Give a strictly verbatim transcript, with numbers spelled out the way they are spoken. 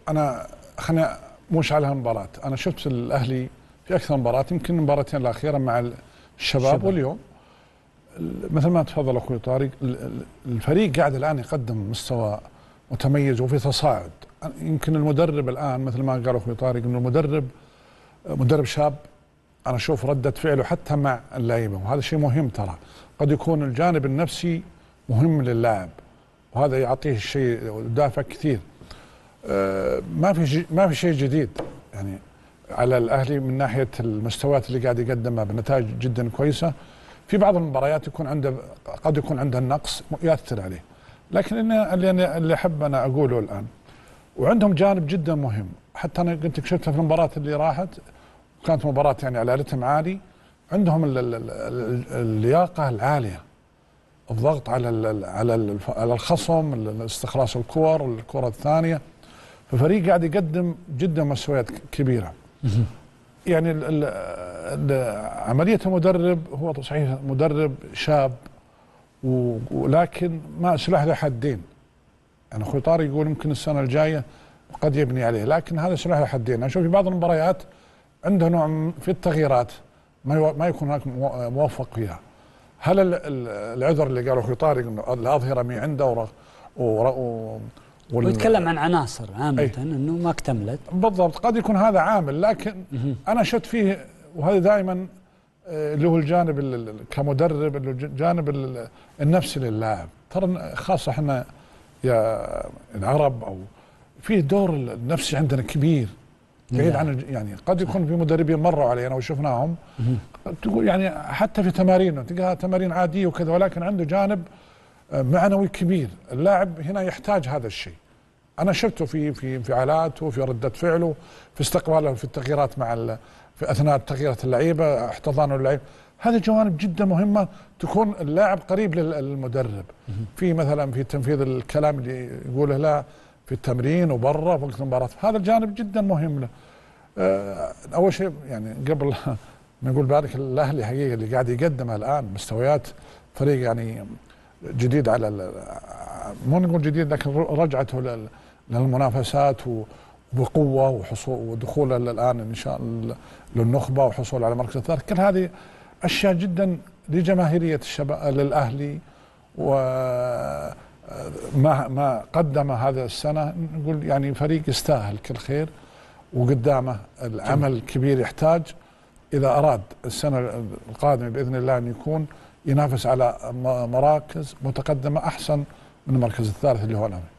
انا خليني مش على هالمباراه، انا شفت الاهلي في اكثر من مباراه، يمكن المباراتين الاخيره مع الشباب الشباب. واليوم مثل ما تفضل اخوي طارق، الفريق قاعد الان يقدم مستوى متميز وفي تصاعد. يمكن المدرب الان مثل ما قال اخوي طارق انه المدرب مدرب شاب، انا اشوف رده فعله حتى مع اللعيبه، وهذا شيء مهم. ترى قد يكون الجانب النفسي مهم للاعب، وهذا يعطيه الشيء دافع كثير. آه ما في ما في شيء جديد يعني على الاهلي من ناحيه المستويات اللي قاعد يقدمها بنتائج جدا كويسه. في بعض المباريات يكون عنده قد يكون عنده النقص ياثر عليه، لكن اللي اللي احب انا اقوله الان، وعندهم جانب جدا مهم. حتى انا قلت لك شفتها في المباراه اللي راحت، كانت مباراه يعني على رتم عالي، عندهم اللياقه العاليه، الضغط على ال على ال على الخصم، استخلاص الكور، الكره الثانيه. ففريق قاعد يقدم جدا مستويات كبيره. يعني ال ال ال عمليه المدرب هو صحيح مدرب شاب، ولكن ما سلاح ذو حدين. يعني اخوي طارق يقول يمكن السنه الجايه قد يبني عليه، لكن هذا سلاح ذو حدين. انا اشوف في بعض المباريات عنده نوع في التغييرات ما ما يكون هناك موفق فيها. هل العذر اللي قاله اخوي طارق انه الاظهره مي عنده ورا ورا وال... ويتكلم عن عناصر عامه انه ما اكتملت بالضبط، قد يكون هذا عامل، لكن انا شفت فيه، وهذا دائما اللي هو الجانب كمدرب، اللي الجانب النفسي للاعب. ترى خاصه احنا يا العرب او فيه دور النفسي عندنا كبير بعيد عن، يعني قد يكون في مدربين مروا علينا وشفناهم تقول يعني حتى في تمارين تلقاها تمارين عاديه وكذا، ولكن عنده جانب معنوي كبير. اللاعب هنا يحتاج هذا الشيء. انا شفته في في انفعالاته، في رده فعله، في استقباله، في التغييرات مع في اثناء تغييرات اللعيبه، احتضانه اللعيبه. هذه جوانب جدا مهمه تكون اللاعب قريب للمدرب في مثلا في تنفيذ الكلام اللي يقوله له في التمرين وبرا في وقت المباراه. هذا الجانب جدا مهم له. أه اول شيء يعني قبل ما نقول بارك الاهلي حقيقه اللي قاعد يقدمها الان مستويات فريق يعني جديد، على مو نقول جديد لكن رجعته للمنافسات وبقوه وحصول ودخول الان ان شاء الله للنخبه وحصول على مركز الثالث. كل هذه اشياء جدا لجماهيريه الشباب للاهلي، وما ما قدم هذا السنه نقول يعني فريق يستاهل كل خير، وقدامه العمل كبير يحتاج اذا اراد السنه القادمه باذن الله ان يكون ينافس على مراكز متقدمه احسن من المركز الثالث اللي هو الان.